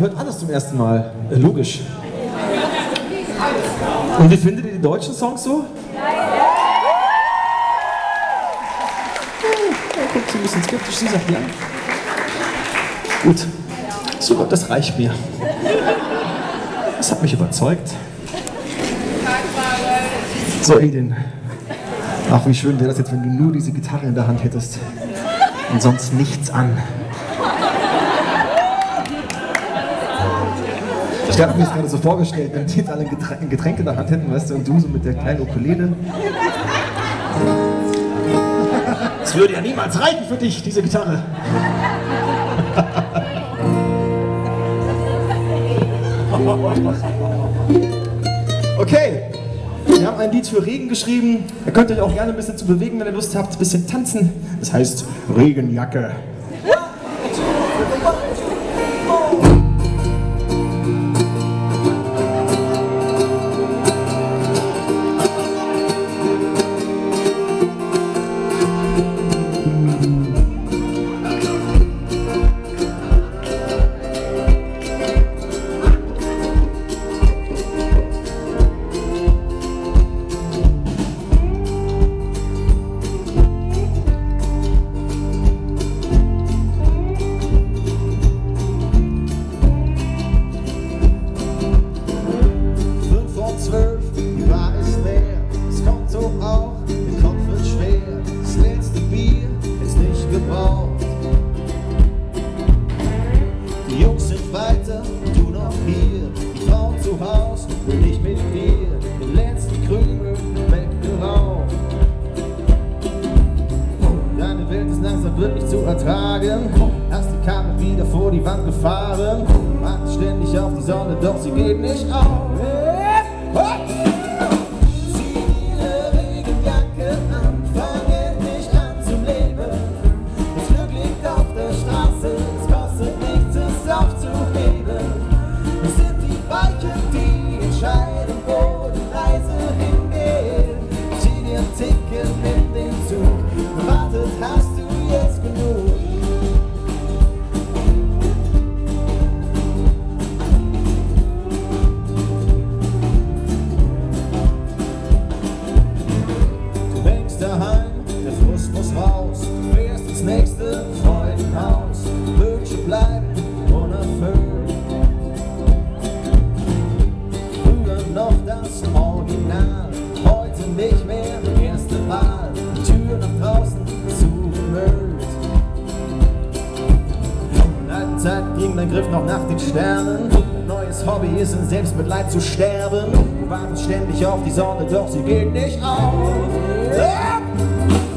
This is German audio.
Hört alles zum ersten Mal. Logisch. Und wie findet ihr die deutschen Songs so? Guckt sie ein bisschen skeptisch, sie sagt ja. Gut, super, das reicht mir. Das hat mich überzeugt. So, Edin. Ach, wie schön wäre das jetzt, wenn du nur diese Gitarre in der Hand hättest und sonst nichts an. Ich habe mir das gerade so vorgestellt, wenn die jetzt alle ein Getränk in der Hand hätten, weißt du, und du so mit der kleinen Ukulele. Das würde ja niemals reichen für dich, diese Gitarre. Okay, wir haben ein Lied für Regen geschrieben. Ihr könnt euch auch gerne ein bisschen zu bewegen, wenn ihr Lust habt, ein bisschen tanzen. Das heißt Regenjacke. Hast die Karre wieder vor die Wand gefahren, wartet ständig auf die Sonne, doch sie geht nicht auf. Zieh ihre Regenjacke an, fang endlich an zu leben. Das Glück liegt auf der Straße, es kostet nichts, es aufzuheben. Wir sind die Weichen, die entscheiden, wo die Reise hingeht. Zieh dir ein Ticket, nimm den Zug, gewartet hast du jetzt genug. Der Frust muss raus, du fährst ins nächste Freudenhaus. Wünsche bleiben unerfüllt. Früher noch das Original, heute nicht mehr die erste Wahl. Die Tür nach draußen zugemüllt. In alten Zeiten ging dein Griff noch nach den Sternen. Ein neues Hobby ist in Selbstmitleid zu sterben. Du wartest ständig auf die Sonne, doch sie geht nicht auf.